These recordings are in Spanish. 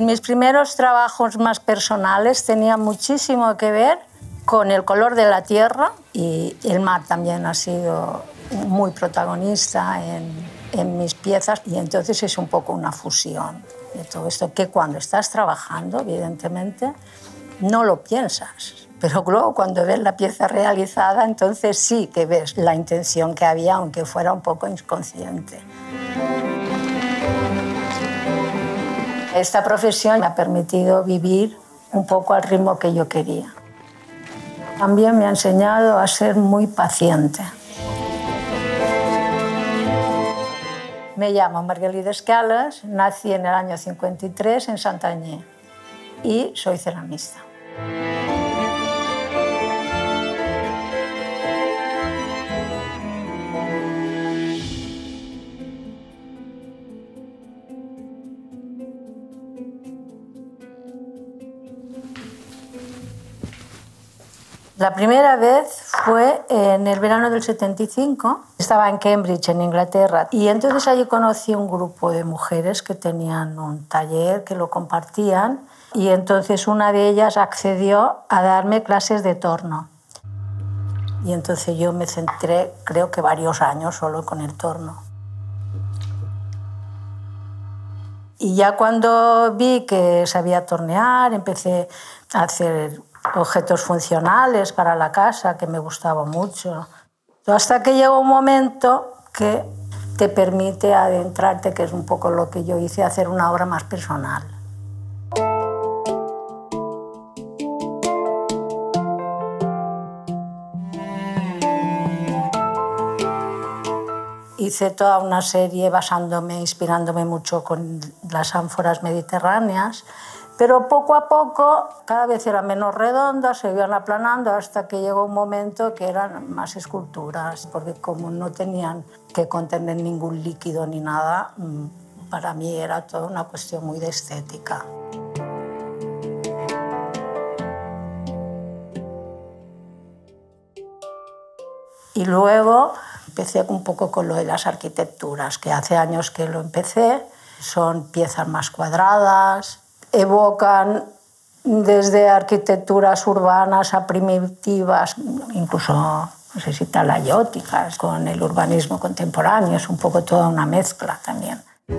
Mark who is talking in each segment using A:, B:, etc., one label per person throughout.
A: Mis primeros trabajos más personales tenían muchísimo que ver con el color de la tierra, y el mar también ha sido muy protagonista en mis piezas, y entonces es un poco una fusión de todo esto, que cuando estás trabajando, evidentemente, no lo piensas, pero luego cuando ves la pieza realizada, entonces sí que ves la intención que había, aunque fuera un poco inconsciente. Esta profesión me ha permitido vivir un poco al ritmo que yo quería. También me ha enseñado a ser muy paciente. Me llamo Marguerite Escalas, nací en el año 53 en Santanyí y soy ceramista. La primera vez fue en el verano del 75. Estaba en Cambridge, en Inglaterra, y entonces allí conocí un grupo de mujeres que tenían un taller, que lo compartían, y entonces una de ellas accedió a darme clases de torno. Y entonces yo me centré, creo que varios años, solo con el torno. Y ya cuando vi que sabía tornear, empecé a hacer objetos funcionales para la casa, que me gustaba mucho. Hasta que llegó un momento que te permite adentrarte, que es un poco lo que yo hice, hacer una obra más personal. Hice toda una serie basándome, inspirándome mucho con las ánforas mediterráneas, pero poco a poco cada vez eran menos redondas, se iban aplanando, hasta que llegó un momento que eran más esculturas, porque como no tenían que contener ningún líquido ni nada, para mí era toda una cuestión muy de estética. Y luego empecé un poco con lo de las arquitecturas, que hace años que lo empecé. Son piezas más cuadradas, evocan desde arquitecturas urbanas a primitivas, incluso, no sé si talayóticas, con el urbanismo contemporáneo. Es un poco toda una mezcla también.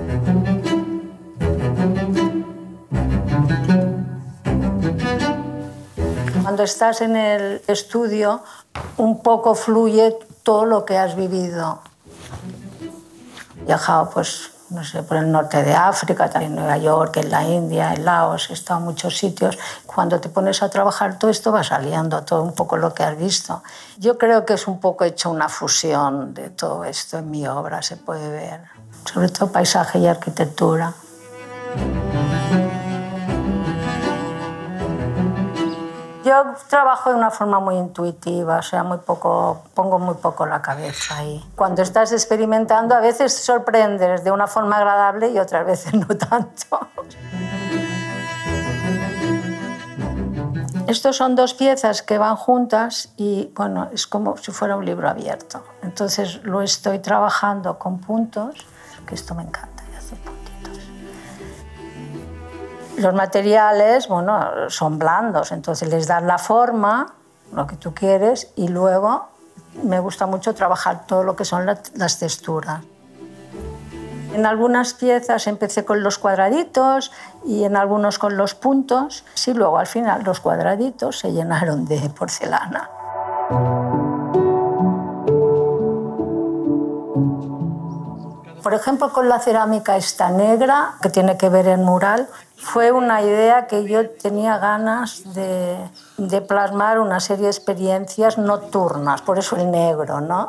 A: Cuando estás en el estudio, un poco fluye todo lo que has vivido. He viajado, pues, no sé, por el norte de África, también en Nueva York, en la India, en Laos, he estado en muchos sitios. Cuando te pones a trabajar, todo esto va saliendo, todo un poco lo que has visto. Yo creo que es un poco hecho una fusión de todo esto en mi obra, se puede ver. Sobre todo paisaje y arquitectura. Yo trabajo de una forma muy intuitiva, o sea, pongo muy poco la cabeza ahí. Cuando estás experimentando, a veces sorprendes de una forma agradable y otras veces no tanto. Estos son dos piezas que van juntas y, bueno, es como si fuera un libro abierto. Entonces lo estoy trabajando con puntos, que esto me encanta, hacer puntitos. Los materiales, bueno, son blandos, entonces les das la forma, lo que tú quieres, y luego me gusta mucho trabajar todo lo que son las texturas. En algunas piezas empecé con los cuadraditos y en algunos con los puntos, y luego al final los cuadraditos se llenaron de porcelana. Por ejemplo, con la cerámica esta negra, que tiene que ver en mural, fue una idea que yo tenía ganas de plasmar una serie de experiencias nocturnas, por eso el negro, ¿no?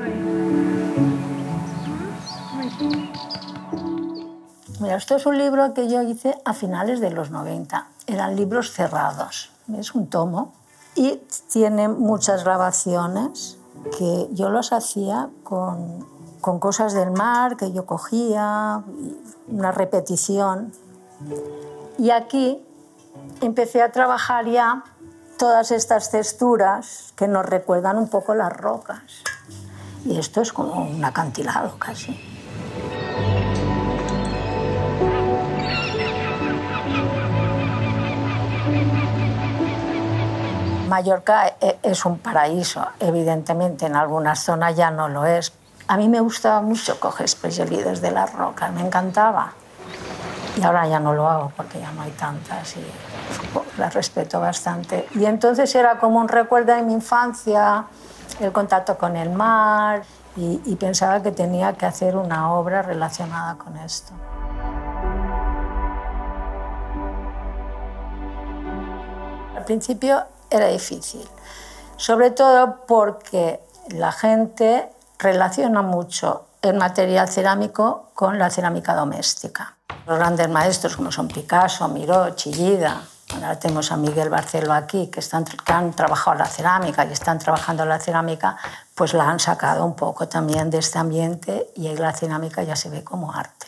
A: Mira, esto es un libro que yo hice a finales de los 90. Eran libros cerrados, es un tomo, y tiene muchas grabaciones que yo los hacía con cosas del mar que yo cogía, una repetición. Y aquí empecé a trabajar ya todas estas texturas que nos recuerdan un poco las rocas. Y esto es como un acantilado casi. Mallorca es un paraíso, evidentemente en algunas zonas ya no lo es. A mí me gustaba mucho coger especialidades de las rocas, me encantaba. Y ahora ya no lo hago porque ya no hay tantas y las respeto bastante. Y entonces era como un recuerdo de mi infancia, el contacto con el mar, y pensaba que tenía que hacer una obra relacionada con esto. Al principio era difícil, sobre todo porque la gente relaciona mucho el material cerámico con la cerámica doméstica. Los grandes maestros como son Picasso, Miró, Chillida, ahora tenemos a Miguel Barceló aquí, que han trabajado la cerámica y están trabajando la cerámica, pues la han sacado un poco también de este ambiente y ahí la cerámica ya se ve como arte.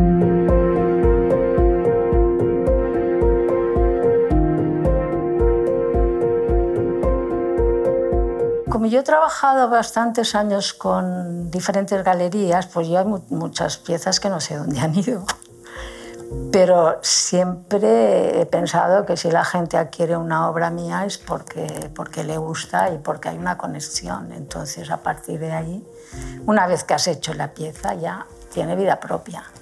A: Como yo he trabajado bastantes años con diferentes galerías, pues yo hay muchas piezas que no sé dónde han ido. Pero siempre he pensado que si la gente adquiere una obra mía es porque le gusta y porque hay una conexión. Entonces, a partir de ahí, una vez que has hecho la pieza, ya tiene vida propia.